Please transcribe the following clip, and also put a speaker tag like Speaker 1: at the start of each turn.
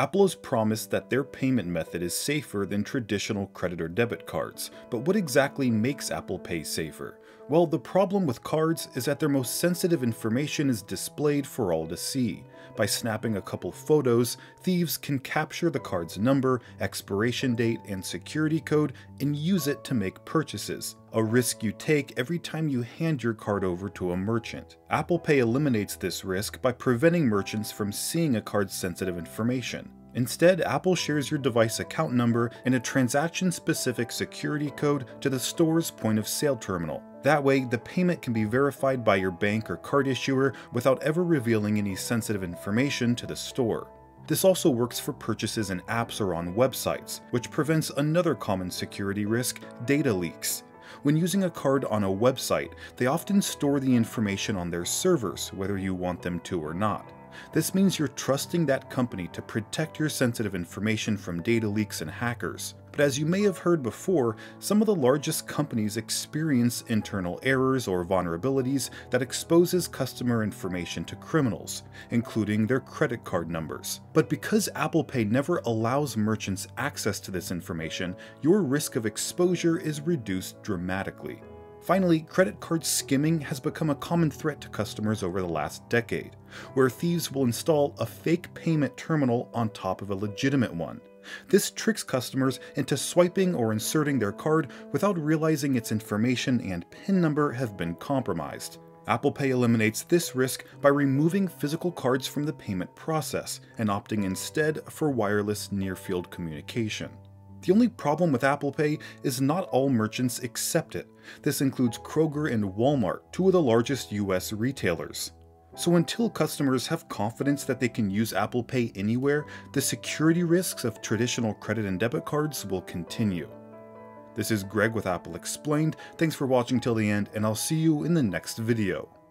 Speaker 1: Apple has promised that their payment method is safer than traditional credit or debit cards, but what exactly makes Apple Pay safer? Well, the problem with cards is that their most sensitive information is displayed for all to see. By snapping a couple photos, thieves can capture the card's number, expiration date, and security code and use it to make purchases, a risk you take every time you hand your card over to a merchant. Apple Pay eliminates this risk by preventing merchants from seeing a card's sensitive information. Instead, Apple shares your device account number and a transaction-specific security code to the store's point-of-sale terminal. That way, the payment can be verified by your bank or card issuer without ever revealing any sensitive information to the store. This also works for purchases in apps or on websites, which prevents another common security risk: data leaks. When using a card on a website, they often store the information on their servers, whether you want them to or not. This means you're trusting that company to protect your sensitive information from data leaks and hackers. But as you may have heard before, some of the largest companies experience internal errors or vulnerabilities that exposes customer information to criminals, including their credit card numbers. But because Apple Pay never allows merchants access to this information, your risk of exposure is reduced dramatically. Finally, credit card skimming has become a common threat to customers over the last decade, where thieves will install a fake payment terminal on top of a legitimate one. This tricks customers into swiping or inserting their card without realizing its information and PIN number have been compromised. Apple Pay eliminates this risk by removing physical cards from the payment process and opting instead for wireless near-field communication. The only problem with Apple Pay is not all merchants accept it. This includes Kroger and Walmart, two of the largest US retailers. So until customers have confidence that they can use Apple Pay anywhere, the security risks of traditional credit and debit cards will continue. This is Greg with Apple Explained. Thanks for watching till the end, and I'll see you in the next video.